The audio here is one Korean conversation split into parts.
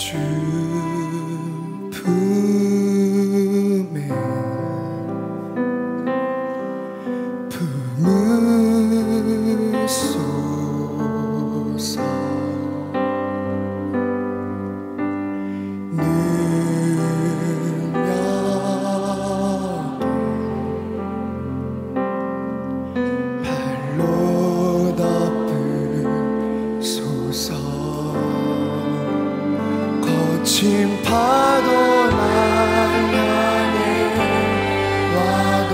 거친 파도 날 향해 와도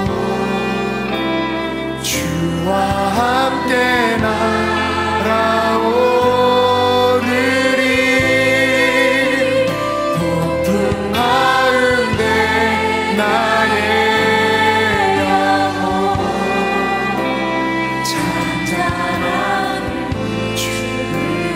주와 함께 날아오르리. 폭풍 가운데 나의 영혼 찬양하는 주를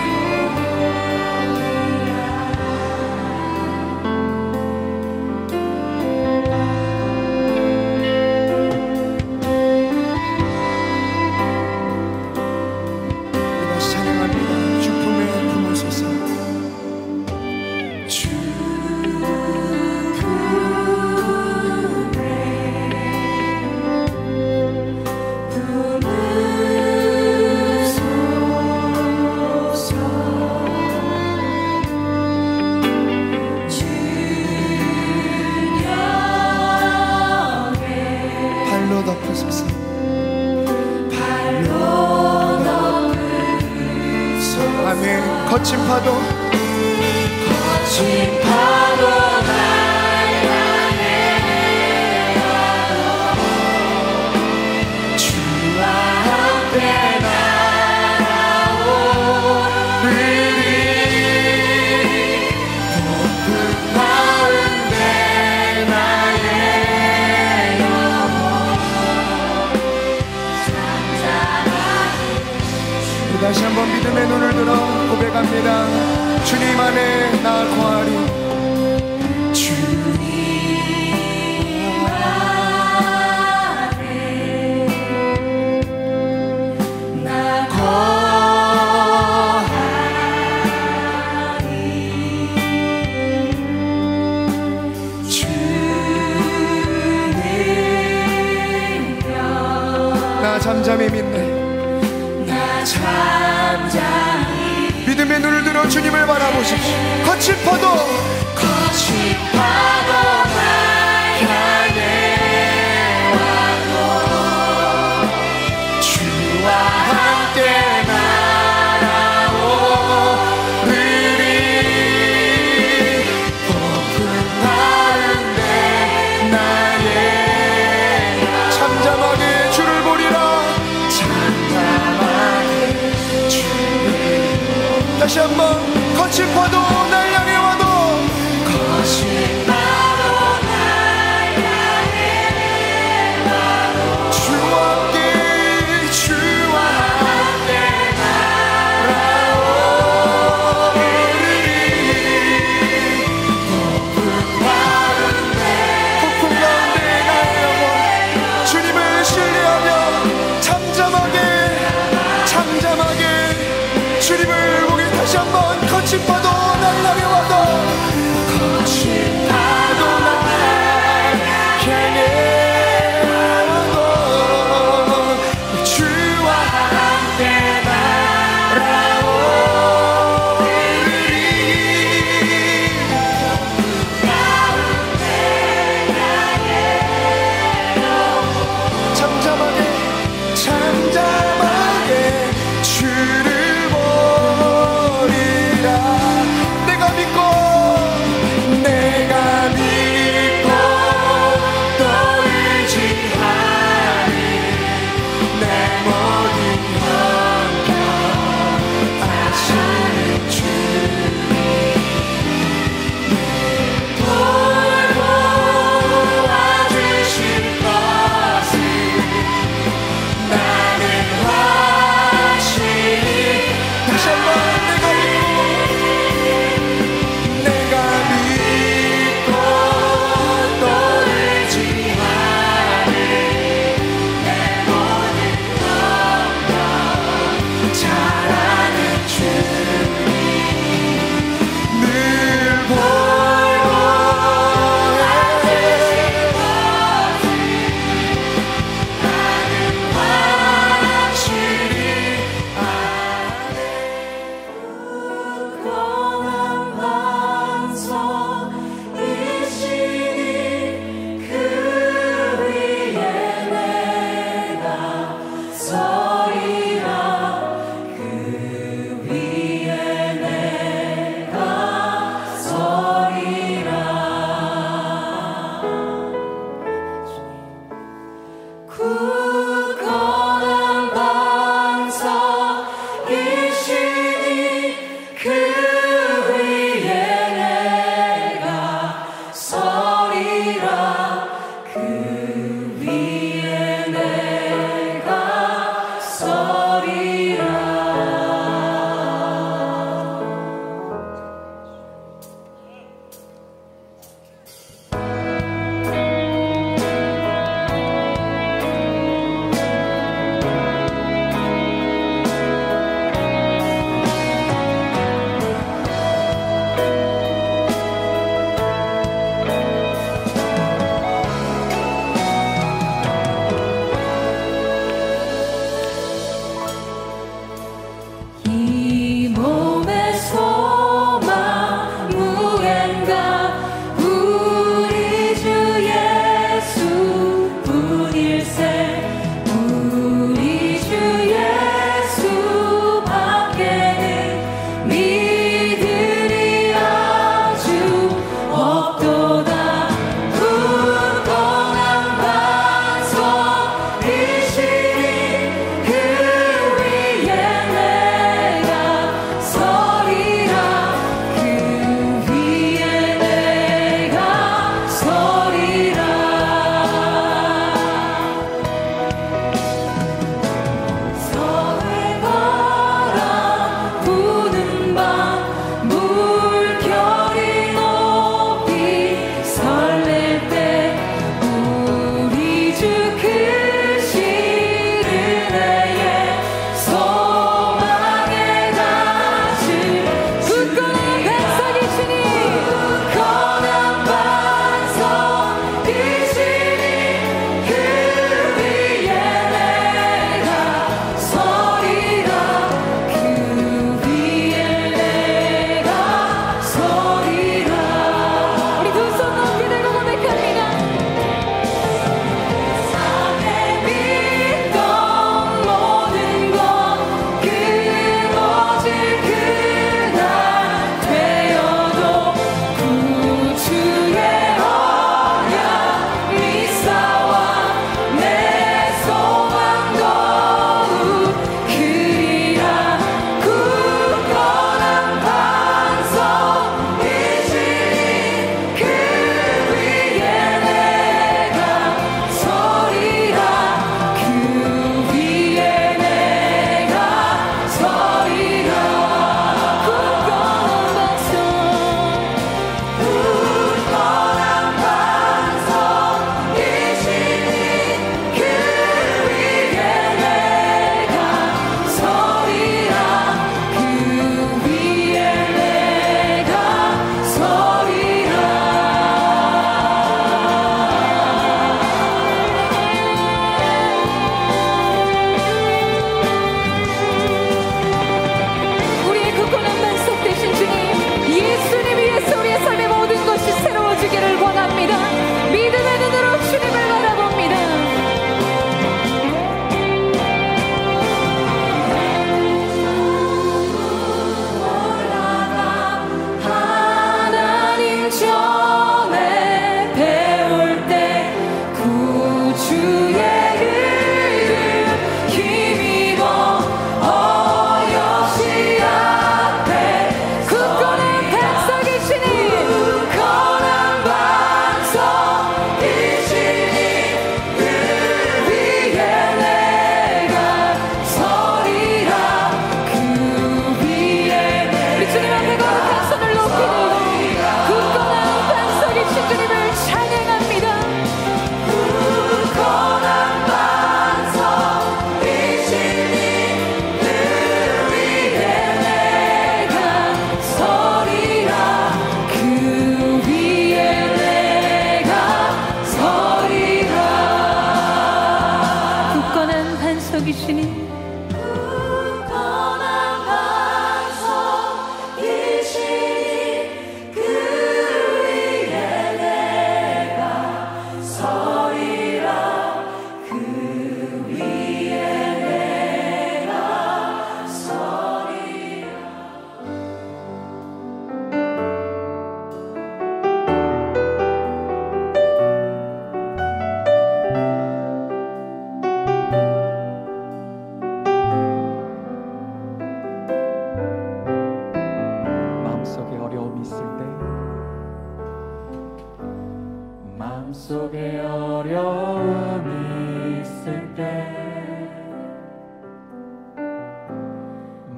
아멘. 거친 파도 날 향해 와도 주와 함께 날아오르리. 폭풍 가운데 나의 영혼 찬양하리. 다시 한번 믿음의 눈을 들어 고백합니다. 주님 안에 나 거하리. 주님 안에 나 거하리. 주님 나 잠잠히 믿네. 잠잠히 믿음의 눈을 들어 주님을 바라보십시오. 거친 파도 날 향해 와도 주와 함께 날아오르리. 폭풍 가운데 나의 잠잠하게 주를 보리라. 다시 한번 거친 파도 날 향해 와도 거친 파도 날 향해 와도 주와 함께 날아오르리. 폭풍 가운데 나의 영혼 주님을 신뢰하며 잠잠하게 주님을 다시 한번 거친 파도 날 향해 와도 거친 파도 날 향해 와도 주와 함께 날아오르리. 잠잠하게 주를 보리라.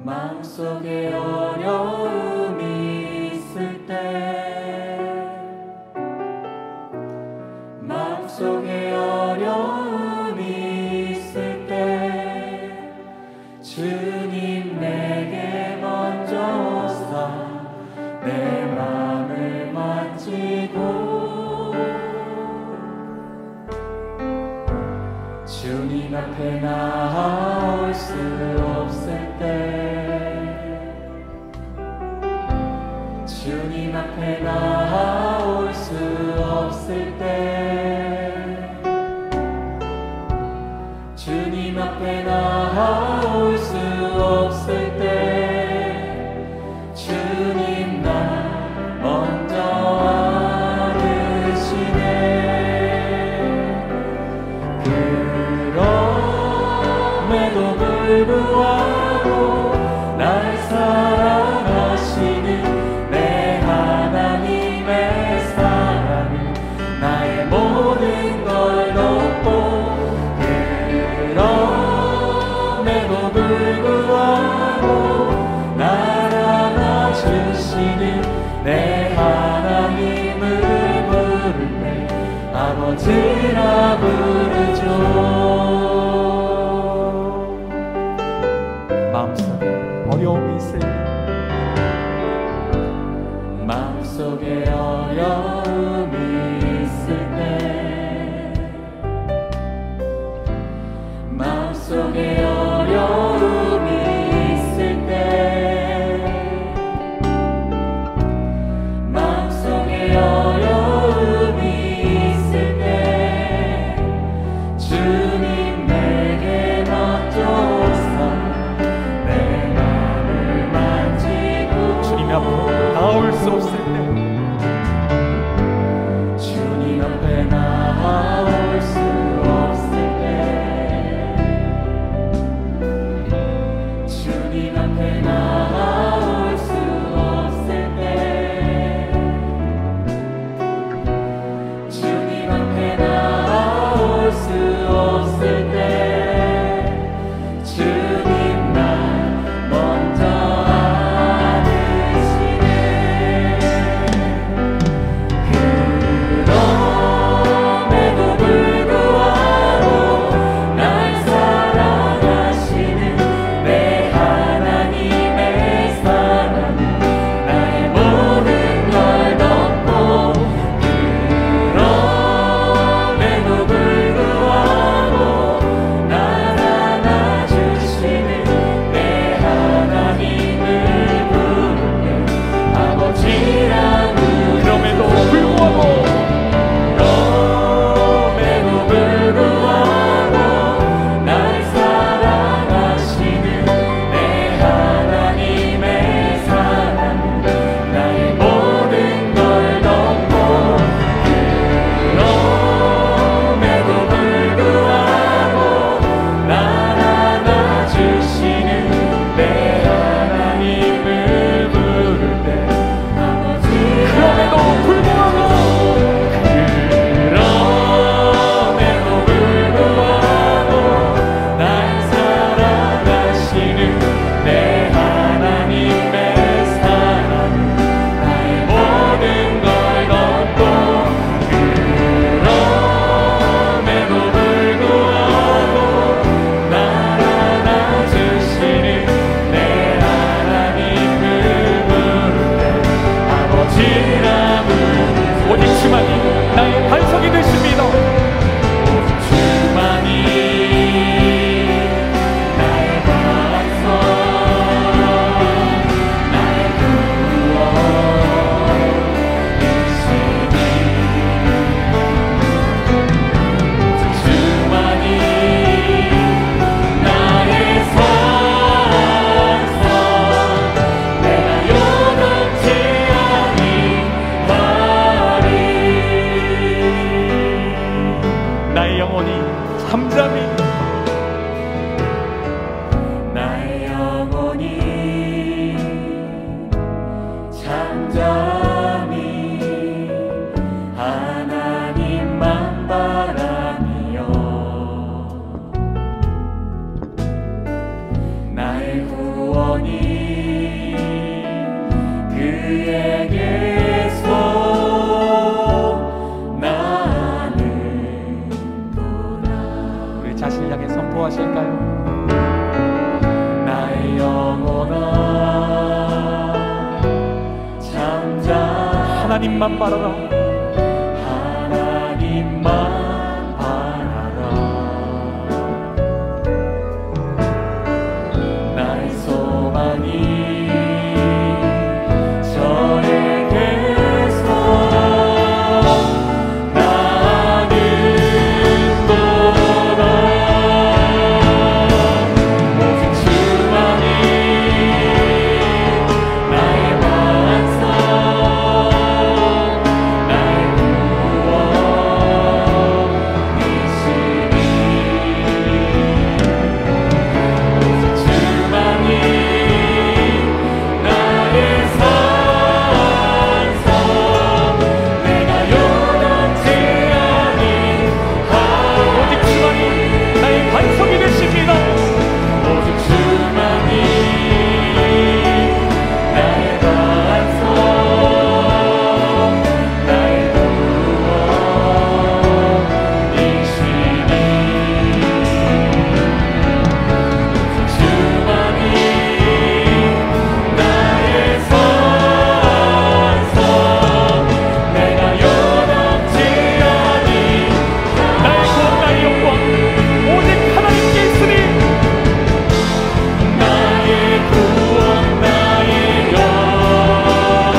마음속에 어려움이 있을 때, 마음속에 어려움이 있을 때 주님 내게 먼저 오사 내 맘을 만지고 주님 앞에 나올 수 없을 때, 주님 앞에 나올 수 없을 때, 주님 앞에 나올 수 없을 때 주님 날 먼저 알으시네. 그럼에도 불구하고 날 사랑하시는 내 하나님의 사랑은 나의 모든 걸 덮고, 그럼에도 불구하고 날 안아주시는 내 하나님을 부를 때 아버지라 부르죠. 마음속에 어려움이 있을 때, 마음속에 어려움이 있을 때, 마음속에 어려움이 있을 때, 마음속에 어려움이 있을 때 주님 내게 먼저 오사 내 맘을 만지고 주님 앞에 나올 수 없을 때, 주님 앞에 나올 수 없을 때, 주님 앞에 나올 수 없을 때, 주님 앞에 나올 수 없을 때 주님 날 먼저 안으시네. 그럼에도 불구하고 날 사랑하시는 내 하나님의 구원이 그에게서 나는도다. 우리 자신을 향해 선포하실까요? 나의 영혼아 잠잠 하나님만 바라라. 하나님만 바라라. 나의 소망이 저에게서 나는도다. 오직 주만이 나의 반석 나의 구원이시니 오직 주만이 나의 산성 내가 요동치 아니하리. 오직 주만이 나의 반석이 되십니다. 오직 주만이 나의 반석 나의 구원이시니 오직 주만이 나의 산성 내가 요동치 아니하리. 나의 구원 나의 영광 오직 하나님께 있으니 나의 구원 나의 영광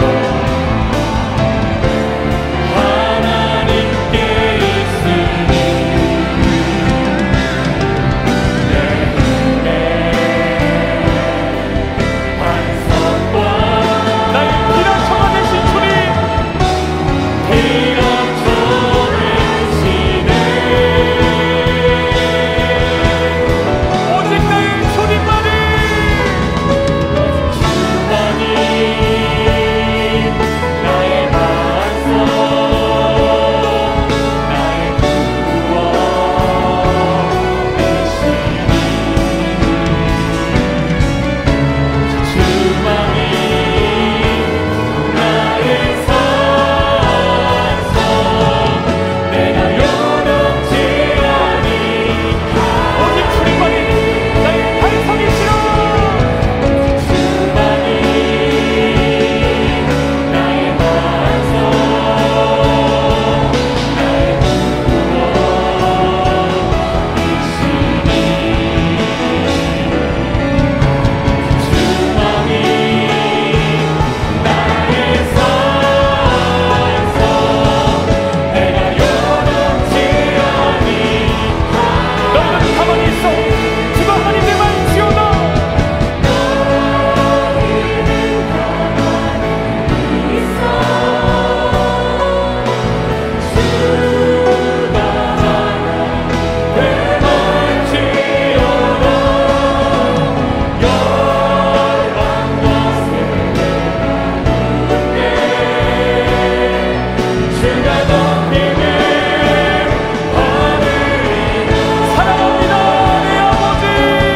하나님께 있으니 내 힘의 반석과 나의 피난처가 되신 주님 피난처 되시네. 오직 나의 주님만이 주만이 나의 반석 나의 구원이시니 주만이 나의 산성 내가 요동치 아니하리. 오직 주님만이 나의 반석이시라. 주만이 나의 반석 나의 구원이시니 주만이 나의 산성 내가 요동치 아니하리. 너희는 가만히 있어 주가 하나님께만 지어다. 사랑합니다 내 아버지.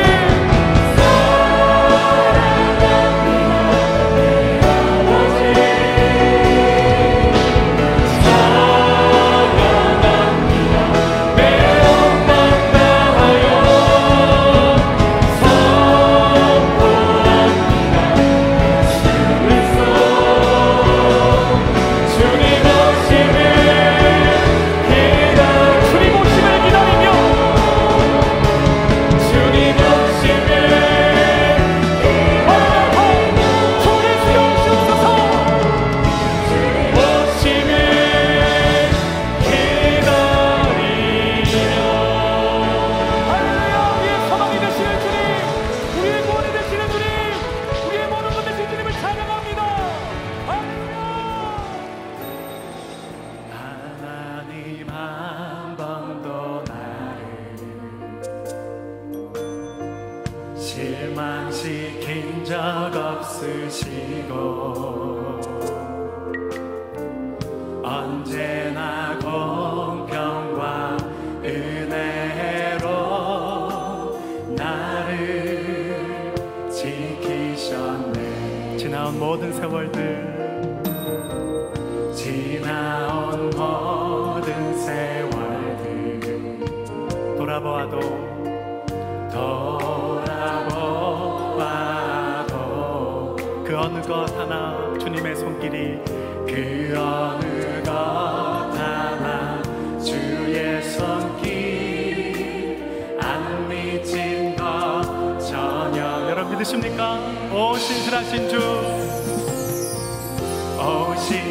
주님 오심을 기다리며 주를 세우시옵소서. 할렐루야. 우리의 소망이 되시는 주님, 우리의 구원이 되시는 주님, 우리의 모든 것 되신 주님을 찬양합니다. 할렐루야. 하나님 한 번도 나를 실망시킨 적 없으시고 언제나 공평과 은혜로 나를 지나온 모든 세월들, 지나온 모든 세월들 돌아보아도 그 어느 것 하나 주님의 손길이, 그 어느 것 하나 주의 손길 안 미친 것 전혀. 여러분 믿으십니까? 오 신실하신 주, 오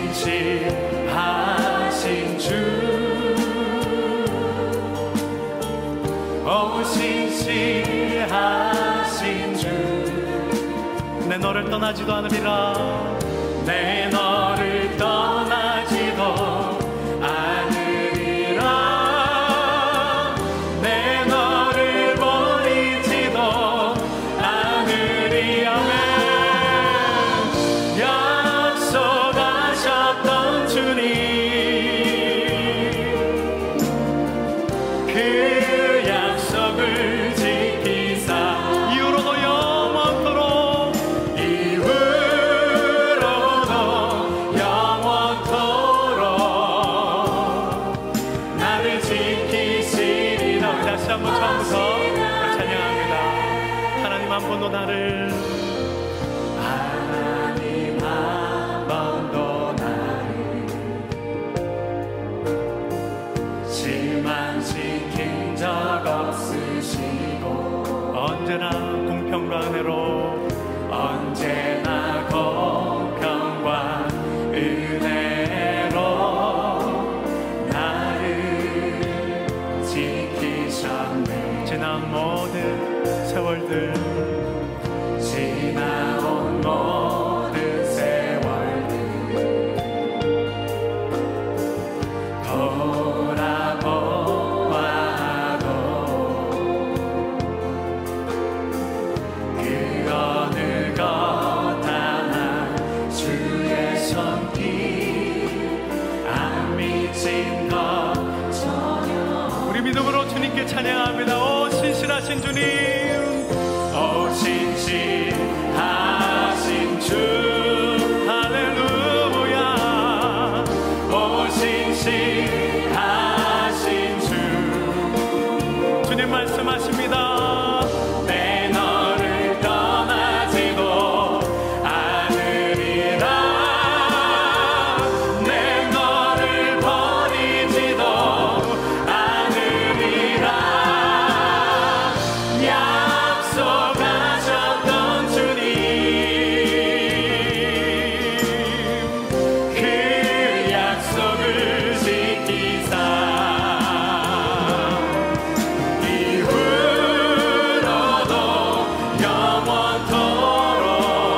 신실하신 주, 오 신실하신 주, 내 너를 떠나지도 않으리라. 내 너를 떠나지도 않으리라. 내 너를 버리지도 않으리. 아멘. 약속하셨던 주님, 그 약속을 지키사 이후로도 영원토록 나를 지키시리라. 다시 한번 처음부터 찬양합니다. 하나님 한 번도 나를, 하나님 한 번도 나를 실망시킨 적 없으시고 언제나 공평과 은혜로, 언제나 공평과 은혜로 나를 지키셨네. 지난 모든 세월들, 지나온 모든 세월들 돌아보아도 그 어느 것 하나 주의 손길 안 미친 것 전혀. 우리 믿음으로 주님께 찬양합니다. 오 신실하신 주님, 오 신실하신 주, 할렐루야. 오 신실하신 주, 주님 말씀하십니다. 내 너를 떠나지도 않으리라. 내 너를 버리지도 않으리라. 약속하셨던 주님, 그 약속을 지키사 이후로도 영원토록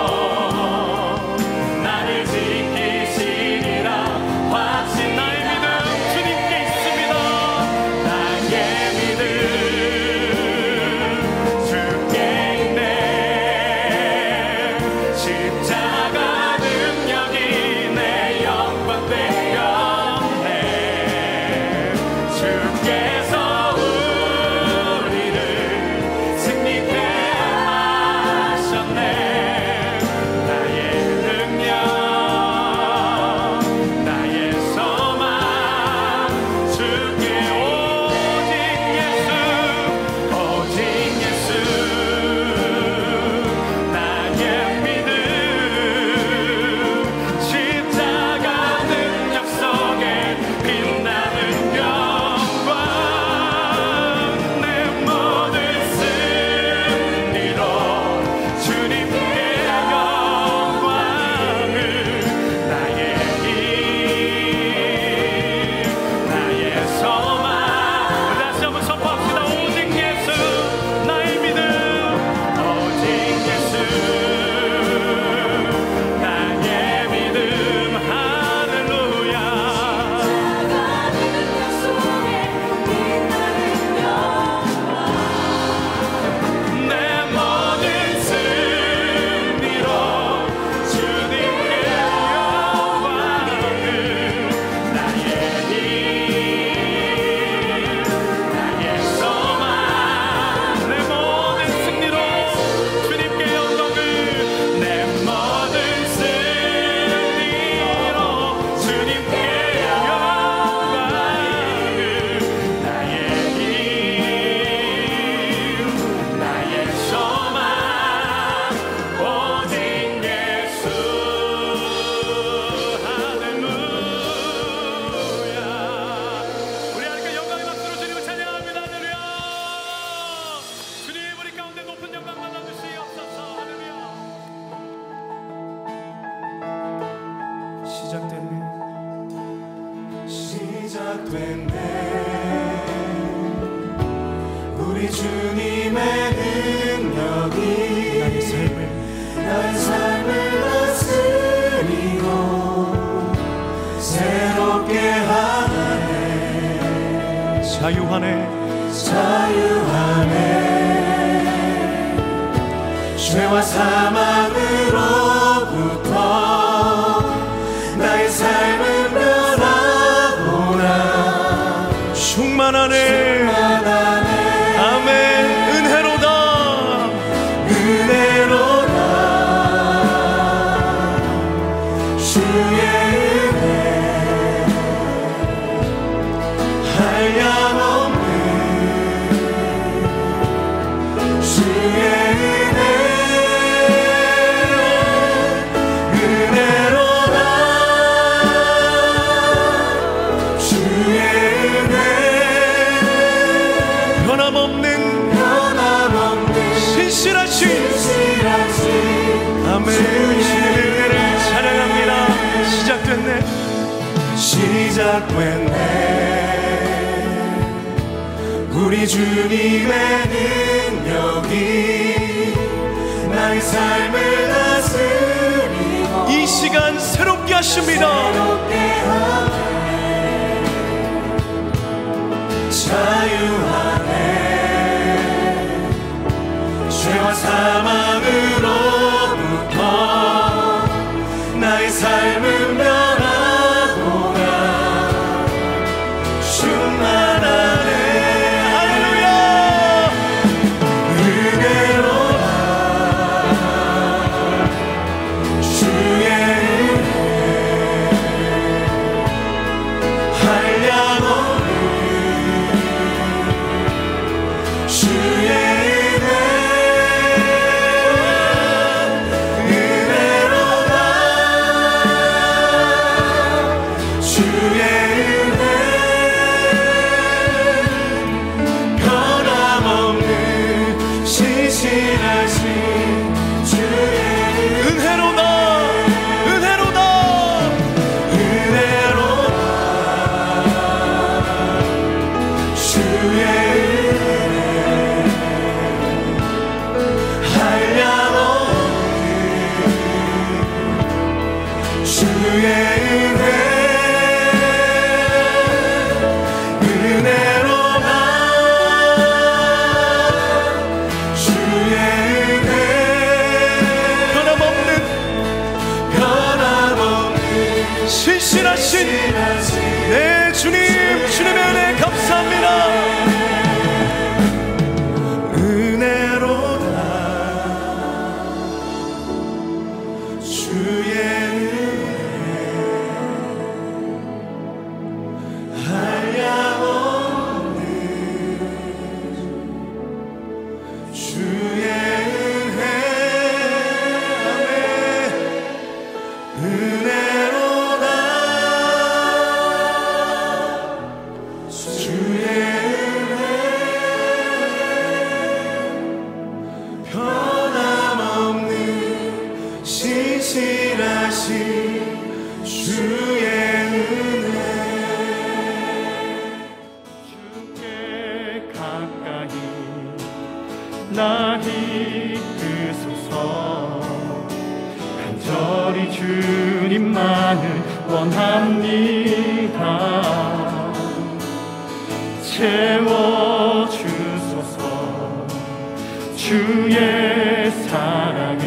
나를 지키시리라. 확신 나의 믿음 주님께 있습니다. 나의 믿음 주께 있네. 십자가 능력이 내 영광 되었네. 주께서 우리를 승리케 시작됐네. 우리 주님의 능력이 나의 삶을 다스리고 새롭게 하네. 자유하네. 죄와 사망으로부터 나의 삶을 변화보라. 충만하네. 아멘. 은혜로다. 주의 은혜 한량없는 주의 은혜로다. 주의 은혜 변함없는 신실하신 아멘. 주님의 은혜를 찬양합니다. 시작됐네. 우리 주님의 능력이 나의 삶을 다스리고 이 시간 새롭게 하십니다. 자유하네. 죄와 사망으로부터 나의 삶은 변화보라. 충만하네. 할렐루야. 은혜로다. 주의 은혜 한량없는 주의 신실하신 내 주님, 주님의 은혜 감사합니다. 은혜로다. 주의 은혜 한량없는 주의 은혜 은혜로다. 주의 은혜 변함없는 신실하신 주의 은혜. 주께 가까이 나 이끄소서. 간절히 주님만을 원합니다. 채워주소서. 주의 사랑을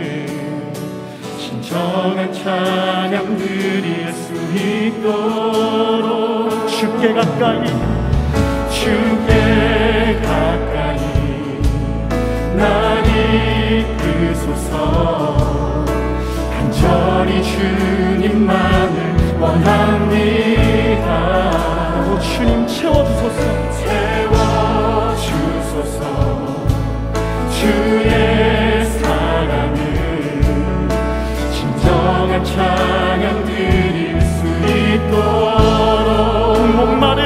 진정한 찬양 드릴 수 있도록 주께 가까이 나 이끄소서. 간절히 주님만을 원합니다. 오 주님 채워주소서. 주의 사랑을 진정한 찬양 드릴 수 있도록 목마른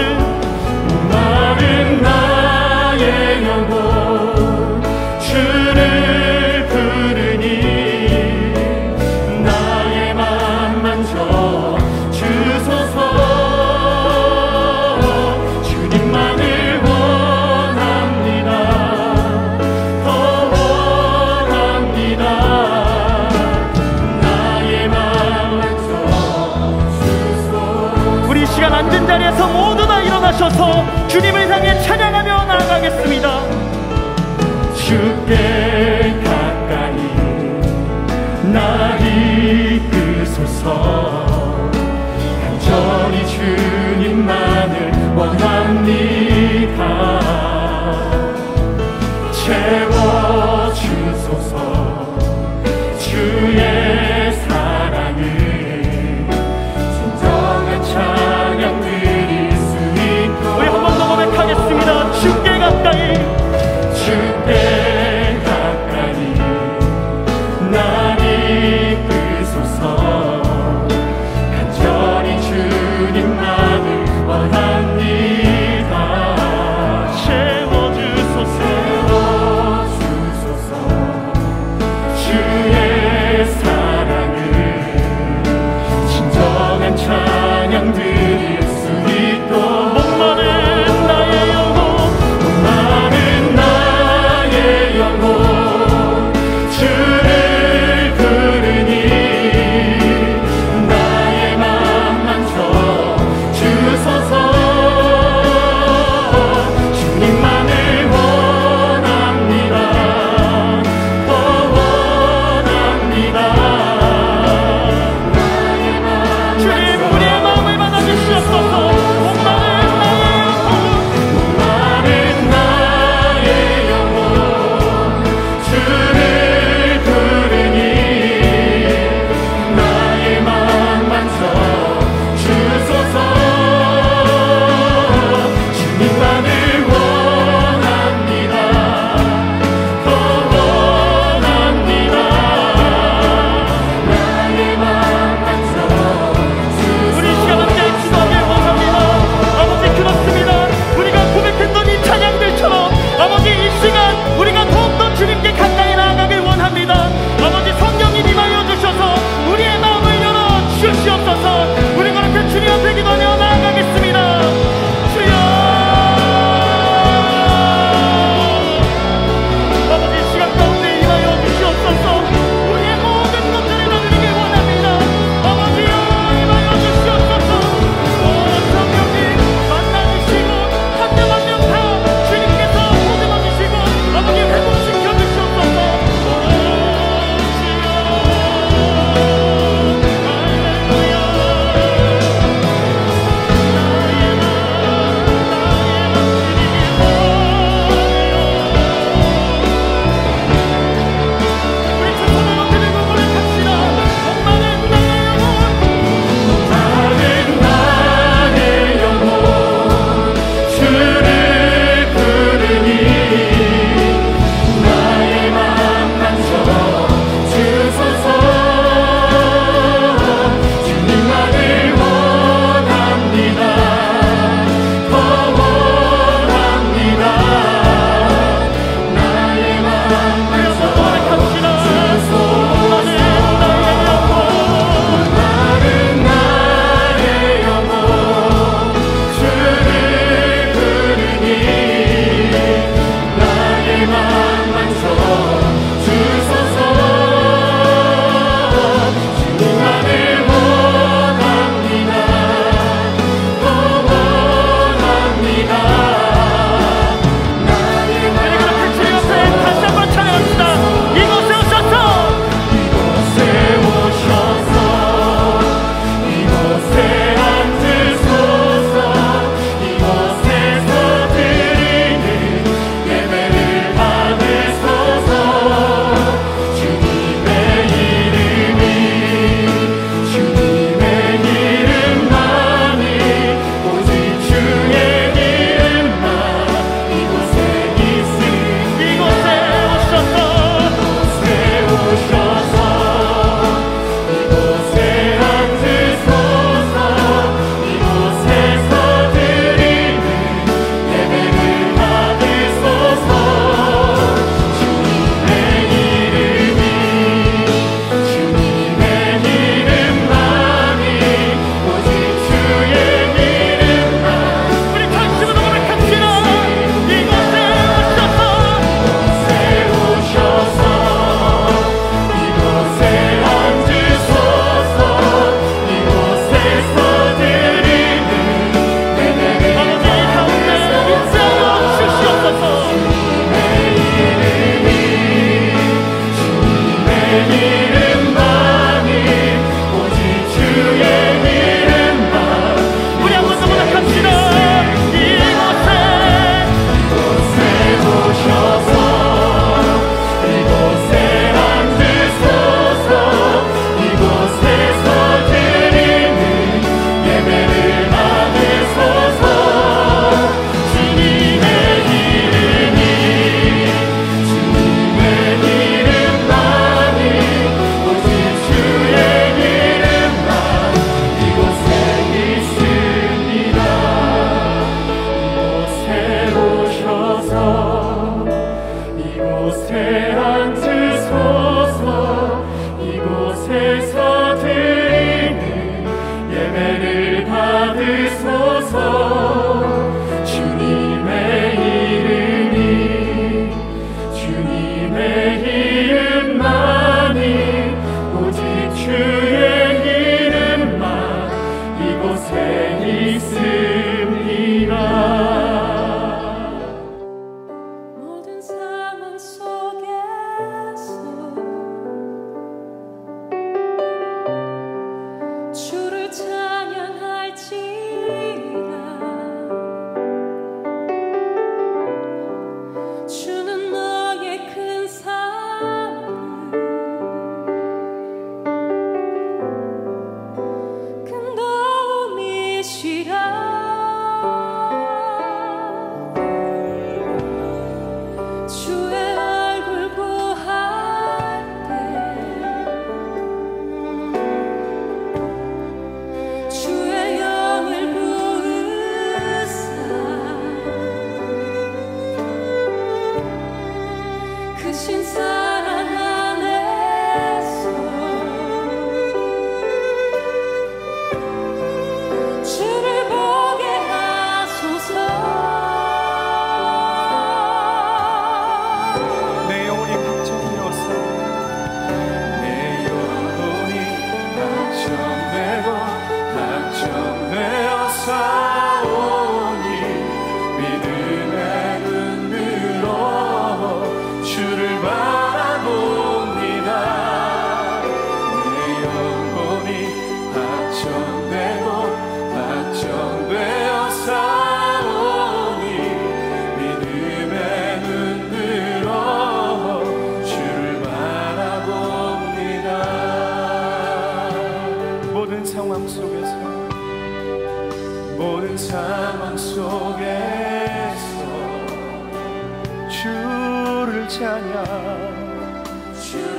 나의 영혼 주를 부르니 나의 맘 만져 주소서. 주님을 향해 찬양하며 나아가겠습니다. 주께 가까이 나 이끄소서. 간절히 주님만을 원합니다. 채워주소서. 주의 사랑을 진정한 찬양 드릴 수 있도록 우리 한 번 더 고백하겠습니다. 주께 가까이 주께 가까이 날 이끄소서. 간절히 주님만 이름만이 오직 주의 이름만 우리 한번 더 부탁합시다. 이곳에 오셔서 이곳에 앉으소서 이곳에서 드리는 예배를 받으소서 주님의 이름이 주님의 이름만이 오직 주의 이름만 이곳에 있습니다. 이곳에 오셔서 이곳에 앉으소서 이곳에서 드리는 예배를 받으소서 주님의 이름이 주님의 이름만이 오직 주의 이름만 이곳에 있습니다. 모든 상황 속에서 주를 찬양할지라 주는 너의 큰 사랑을 큰 도움이시라 주의 얼굴 구할 때 주의 영을 부으사 크신 사랑 안에서 주를 보게 하소서. 내 영혼이 확정되었어 내 영혼이 확정되고 확정되어 싸우니 믿음의 눈으로 주를 바라봅니다. 내 영혼이 확정되고 확정되어 싸우니 믿음의 눈으로 주를 바라봅니다. 모든 상황 속에서 모든 상황 속에서 주를 찬양 주를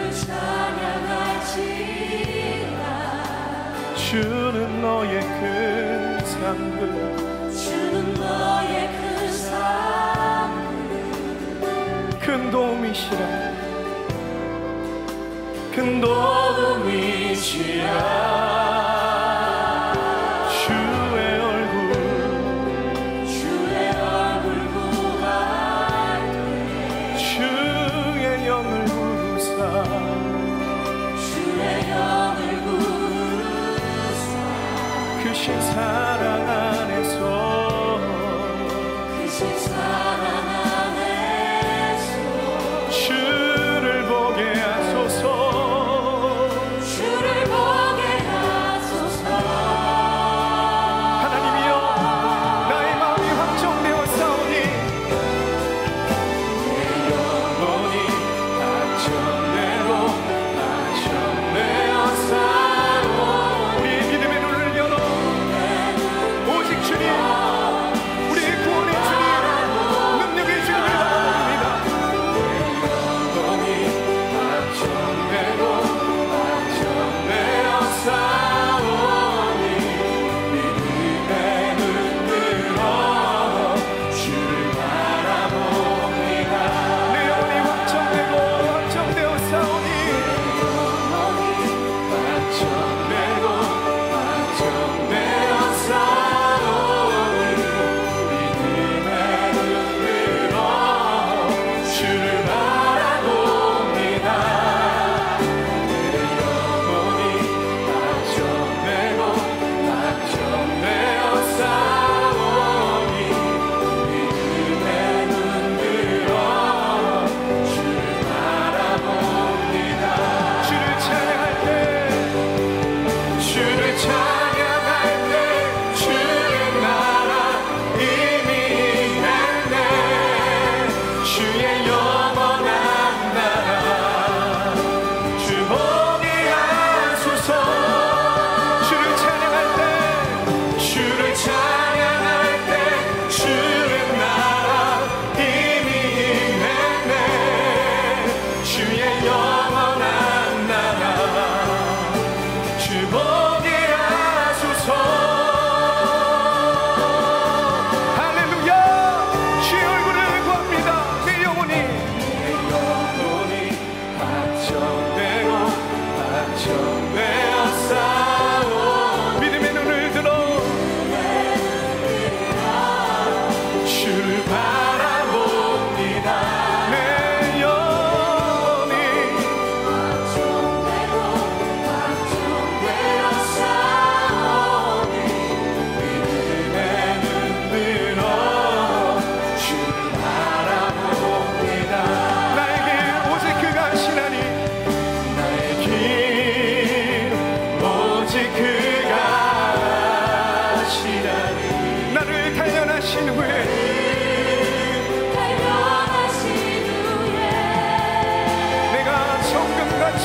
찬양할지라 주는 너의 큰 상급 주는 너의 큰 사랑 큰 도움이시라 큰 도움이시라 주의 얼굴 구할 때 주의 영을 부으사 주의 영을 부으사 크신 사랑 안에서 크신 사랑 안에서 주를 보게 하소서. 주를 보게 하소서. 하나님이여 나의 마음이 확정되었사오니 내 영혼이 확정되고 확정되었사오니 우리의 믿음의 눈을 열어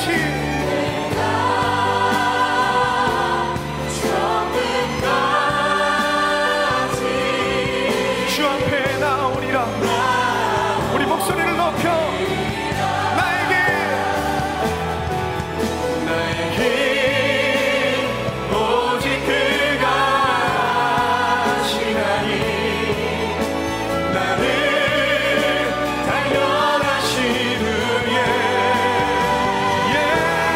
주 앞에 나오리라. 우리 목소리를 높여 나에게 오직 그가 하시나니 나를 단련하신 후에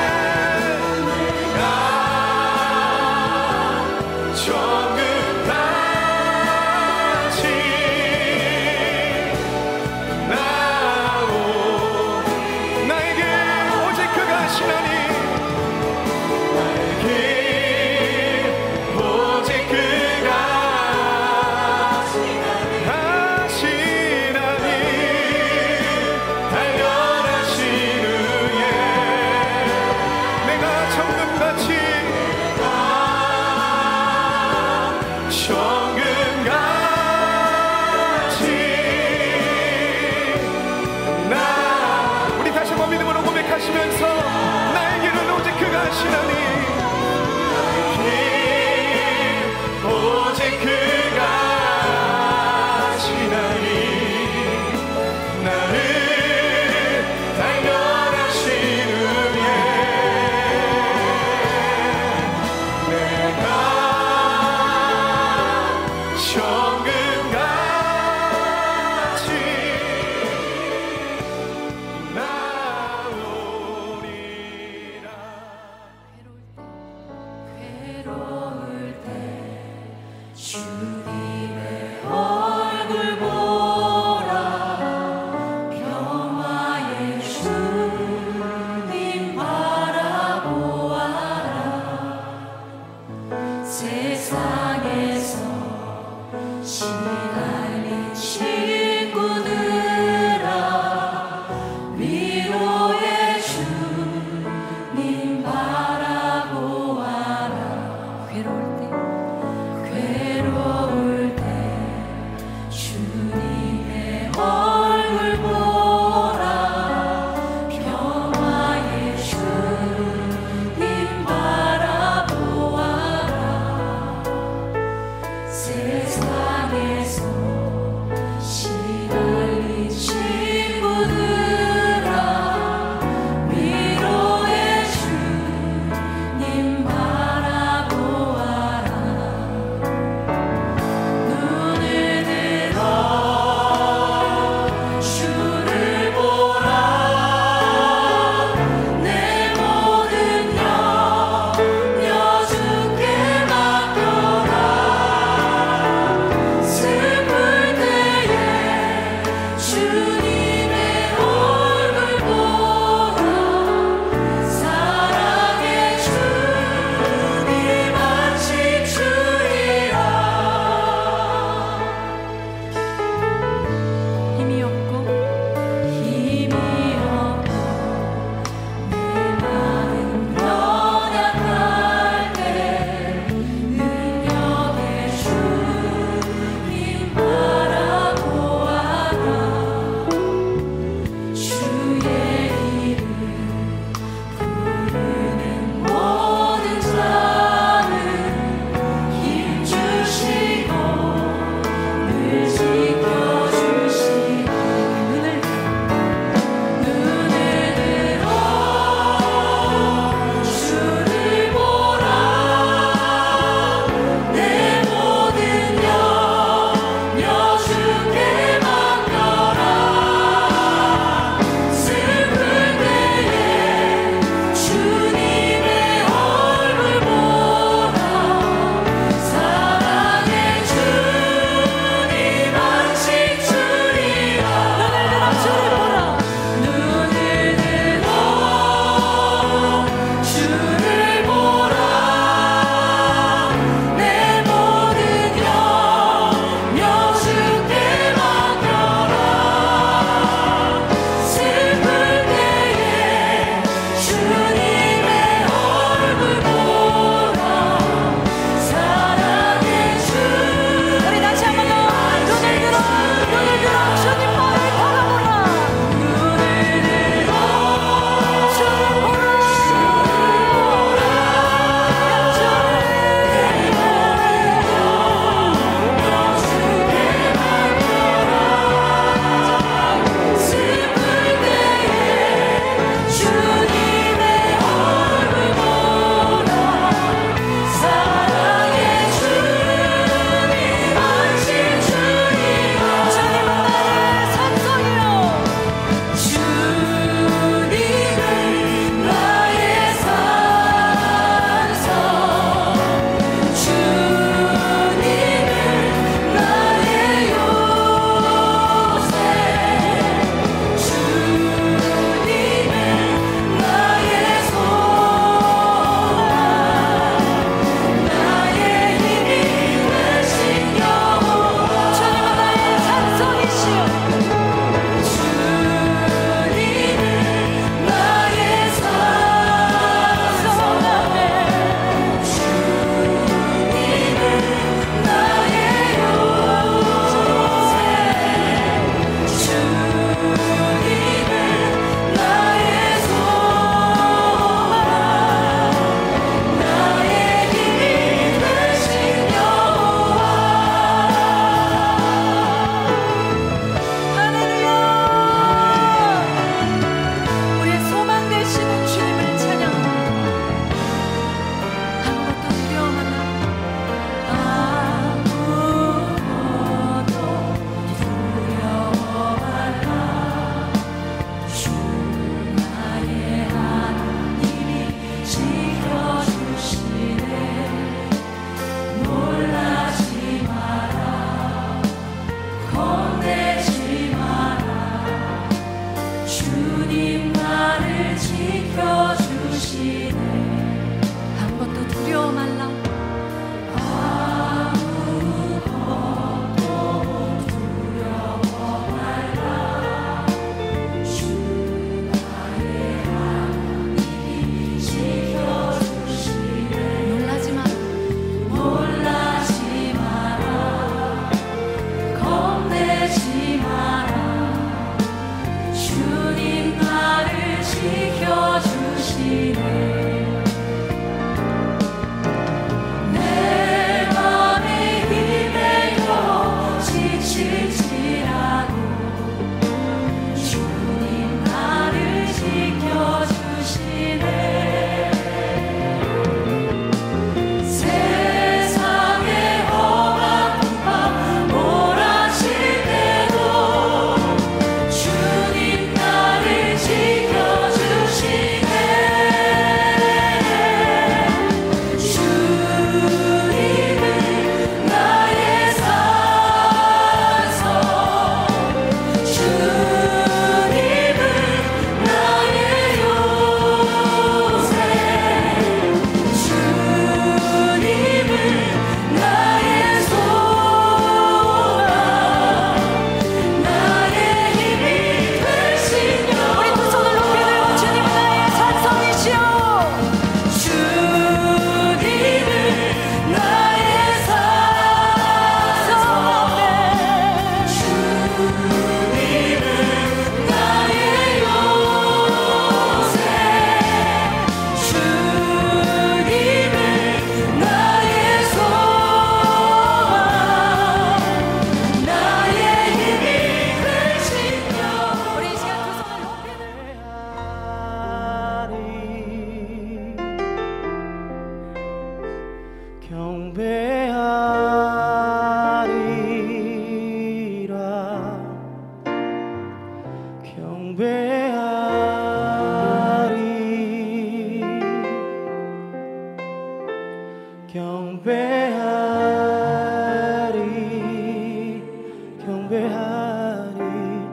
경배하리 경배하리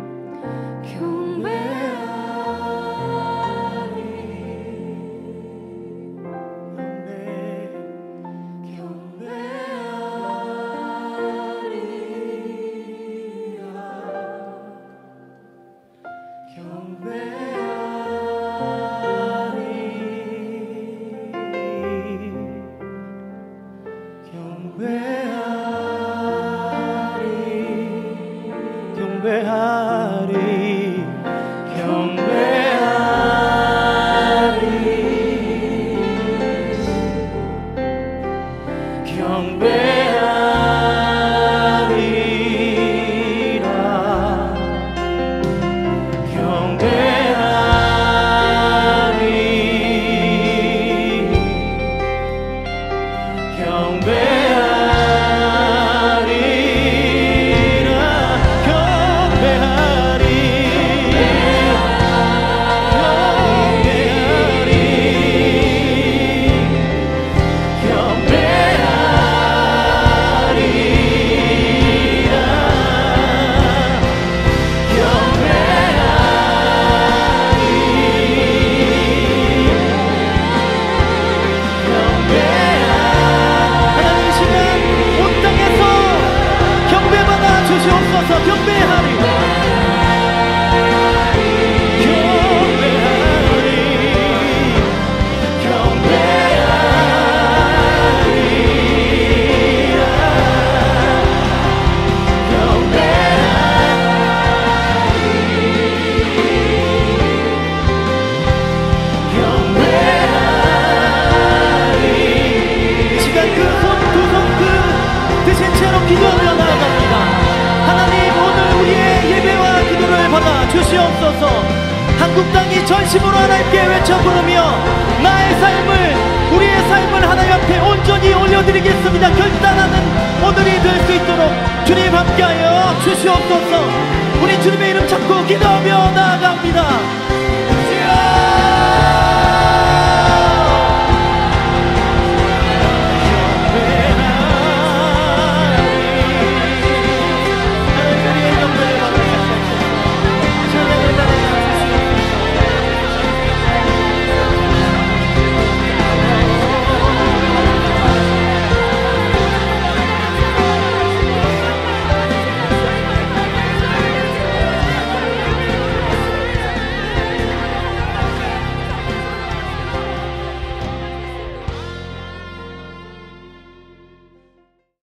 한국 땅이 전심으로 하나님께 외쳐 부르며 나의 삶을 우리의 삶을 하나님 앞에 온전히 올려드리겠습니다. 결단하는 오늘이 될 수 있도록 주님 함께하여 주시옵소서. 우리 주님의 이름 찾고 기도하며 나아갑니다.